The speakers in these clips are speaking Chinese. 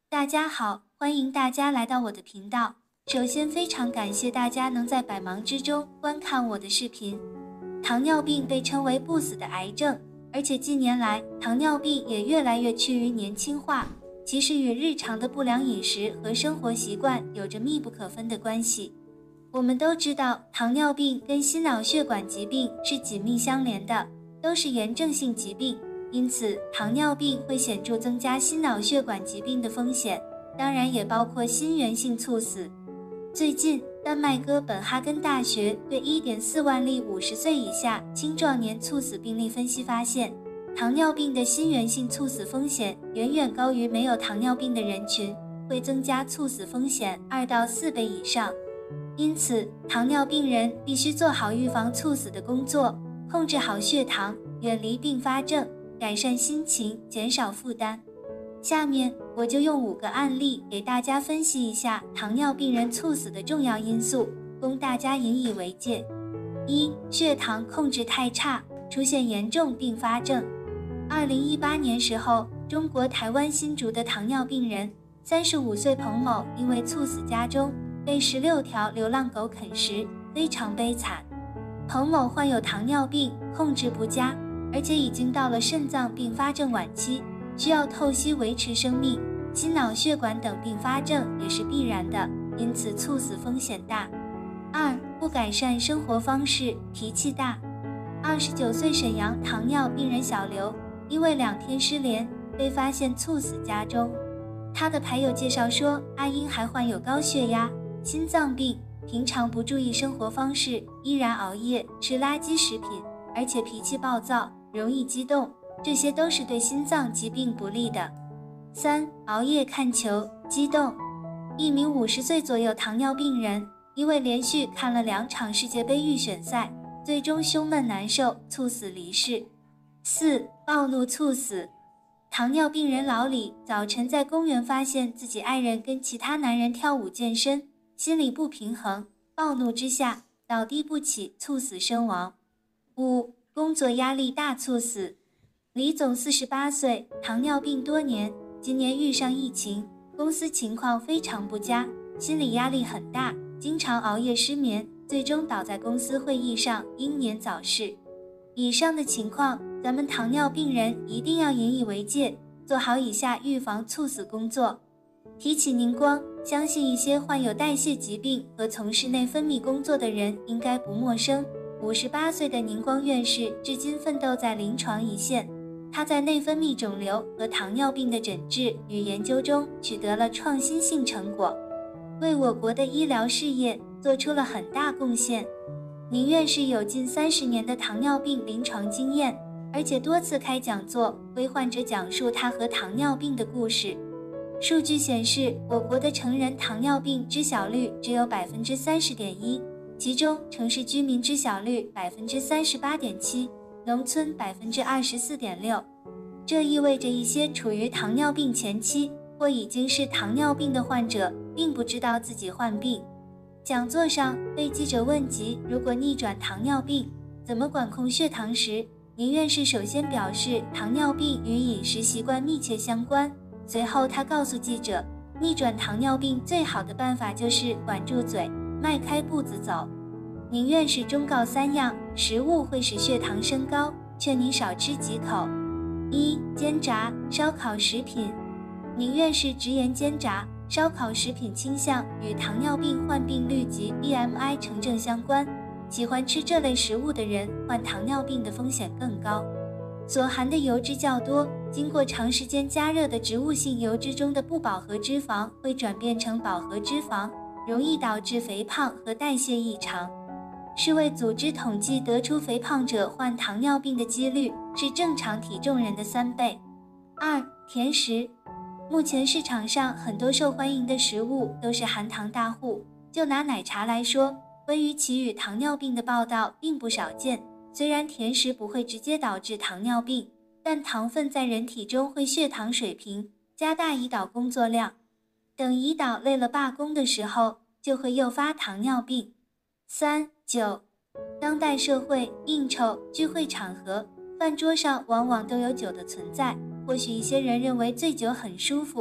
大家好，欢迎大家来到我的频道。首先非常感谢大家能在百忙之中观看我的视频。糖尿病被称为不死的癌症，而且近年来糖尿病也越来越趋于年轻化，其实与日常的不良饮食和生活习惯有着密不可分的关系。我们都知道，糖尿病跟心脑血管疾病是紧密相连的，都是炎症性疾病。因此，糖尿病会显著增加心脑血管疾病的风险，当然也包括心源性猝死。最近，丹麦哥本哈根大学对 1.4 万例50岁以下青壮年猝死病例分析发现，糖尿病的心源性猝死风险远远高于没有糖尿病的人群，会增加猝死风险2到4倍以上。因此，糖尿病人必须做好预防猝死的工作，控制好血糖，远离并发症，改善心情，减少负担。下面我就用5个案例给大家分析一下糖尿病人猝死的重要因素，供大家引以为戒。1. 血糖控制太差，出现严重并发症。2018年时候，中国台湾新竹的糖尿病人35岁彭某因为猝死家中，被16条流浪狗啃食，非常悲惨。彭某患有糖尿病，控制不佳，而且已经到了肾脏并发症晚期，需要透析维持生命，心脑血管等并发症也是必然的，因此猝死风险大。2. 不改善生活方式，脾气大。29岁沈阳糖尿病人小刘，因为2天失联，被发现猝死家中。他的牌友介绍说，阿英还患有高血压、心脏病，平常不注意生活方式，依然熬夜，吃垃圾食品，而且脾气暴躁，容易激动，这些都是对心脏疾病不利的。3. 熬夜看球，激动。一名50岁左右糖尿病人，因为连续看了2场世界杯预选赛，最终胸闷难受，猝死离世。4. 暴怒猝死。糖尿病人老李早晨在公园发现自己爱人跟其他男人跳舞健身，心理不平衡，暴怒之下倒地不起，猝死身亡。5. 工作压力大猝死。李总48岁，糖尿病多年，今年遇上疫情，公司情况非常不佳，心理压力很大，经常熬夜失眠，最终倒在公司会议上，英年早逝。以上的情况，咱们糖尿病人一定要引以为戒，做好以下预防猝死工作。提起凝光，相信一些患有代谢疾病和从事内分泌工作的人应该不陌生。58岁的凝光院士至今奋斗在临床一线，他在内分泌肿瘤和糖尿病的诊治与研究中取得了创新性成果，为我国的医疗事业做出了很大贡献。宁院士有近30年的糖尿病临床经验，而且多次开讲座，为患者讲述他和糖尿病的故事。数据显示，我国的成人糖尿病知晓率只有 30.1%， 其中城市居民知晓率 38.7%， 农村 24.6%。这意味着一些处于糖尿病前期或已经是糖尿病的患者，并不知道自己患病。讲座上被记者问及，如果逆转糖尿病，怎么管控血糖时，宁院士首先表示，糖尿病与饮食习惯密切相关。随后他告诉记者，逆转糖尿病最好的办法就是管住嘴，迈开步子走。宁院士忠告3样食物会使血糖升高，劝你少吃几口。1. 煎炸、烧烤食品。宁院士直言，煎炸、烧烤食品倾向与糖尿病患病率及 BMI 成正相关，喜欢吃这类食物的人患糖尿病的风险更高。所含的油脂较多，经过长时间加热的植物性油脂中的不饱和脂肪会转变成饱和脂肪，容易导致肥胖和代谢异常。世卫组织统计得出，肥胖者患糖尿病的几率是正常体重人的3倍。2. 甜食。目前市场上很多受欢迎的食物都是含糖大户，就拿奶茶来说，关于其与糖尿病的报道并不少见。虽然甜食不会直接导致糖尿病，但糖分在人体中会血糖水平，加大胰岛工作量。等胰岛累了罢工的时候，就会诱发糖尿病。3. 酒。当代社会应酬、聚会场合，饭桌上往往都有酒的存在。或许一些人认为醉酒很舒服，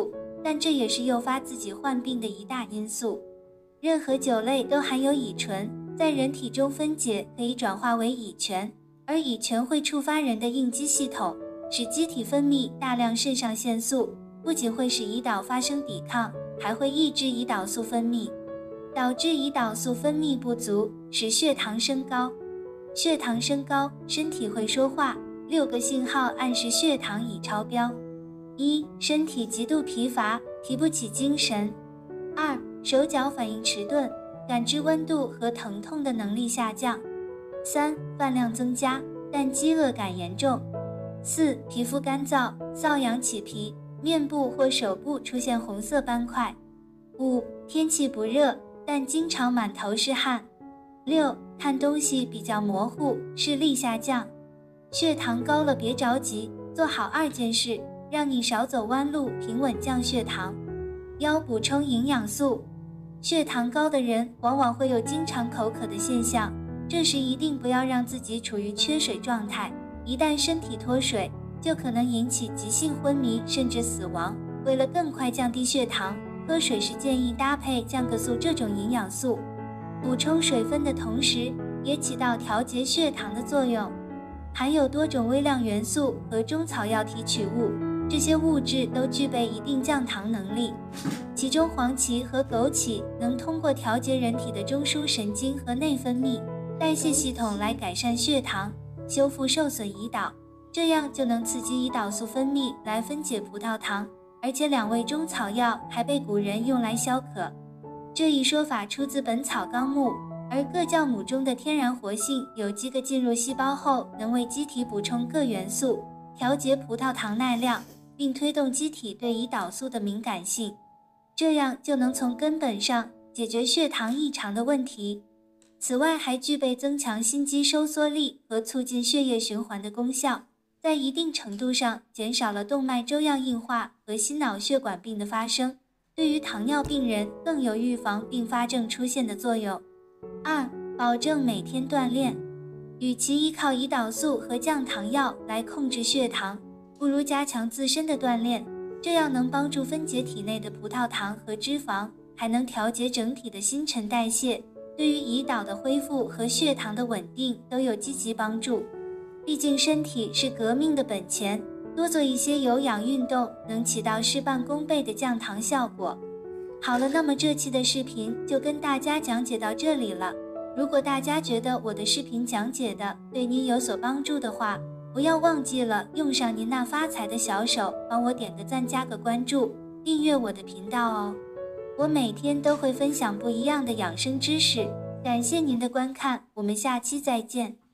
但这也是诱发自己患病的一大因素。任何酒类都含有乙醇，在人体中分解可以转化为乙醛，而乙醛会触发人的应激系统，使机体分泌大量肾上腺素，不仅会使胰岛发生抵抗，还会抑制胰岛素分泌，导致胰岛素分泌不足，使血糖升高。血糖升高，身体会说话，6个信号暗示血糖已超标。1. 身体极度疲乏，提不起精神。2. 手脚反应迟钝，感知温度和疼痛的能力下降。3. 饭量增加，但饥饿感严重。4. 皮肤干燥，瘙痒起皮，面部或手部出现红色斑块。5. 天气不热，但经常满头是汗。6. 看东西比较模糊，视力下降。血糖高了别着急，做好2件事，让你少走弯路，平稳降血糖。要补充营养素。血糖高的人往往会有经常口渴的现象，这时一定不要让自己处于缺水状态，一旦身体脱水，就可能引起急性昏迷甚至死亡。为了更快降低血糖，喝水时建议搭配降铬素这种营养素，补充水分的同时，也起到调节血糖的作用。含有多种微量元素和中草药提取物，这些物质都具备一定降糖能力。其中黄芪和枸杞能通过调节人体的中枢神经和内分泌、代谢系统来改善血糖，修复受损胰岛，这样就能刺激胰岛素分泌来分解葡萄糖。而且2味中草药还被古人用来消渴。这一说法出自《本草纲目》，而各酵母中的天然活性有机铬进入细胞后，能为机体补充各元素，调节葡萄糖耐量，并推动机体对胰岛素的敏感性，这样就能从根本上解决血糖异常的问题。此外，还具备增强心肌收缩力和促进血液循环的功效，在一定程度上减少了动脉粥样硬化和心脑血管病的发生，对于糖尿病人更有预防并发症出现的作用。2. 保证每天锻炼。与其依靠胰岛素和降糖药来控制血糖，不如加强自身的锻炼，这样能帮助分解体内的葡萄糖和脂肪，还能调节整体的新陈代谢，对于胰岛的恢复和血糖的稳定都有积极帮助。毕竟身体是革命的本钱，多做一些有氧运动能起到事半功倍的降糖效果。好了，那么这期的视频就跟大家讲解到这里了。如果大家觉得我的视频讲解的对您有所帮助的话，不要忘记了用上您那发财的小手，帮我点个赞加个关注，订阅我的频道哦。我每天都会分享不一样的养生知识，感谢您的观看，我们下期再见。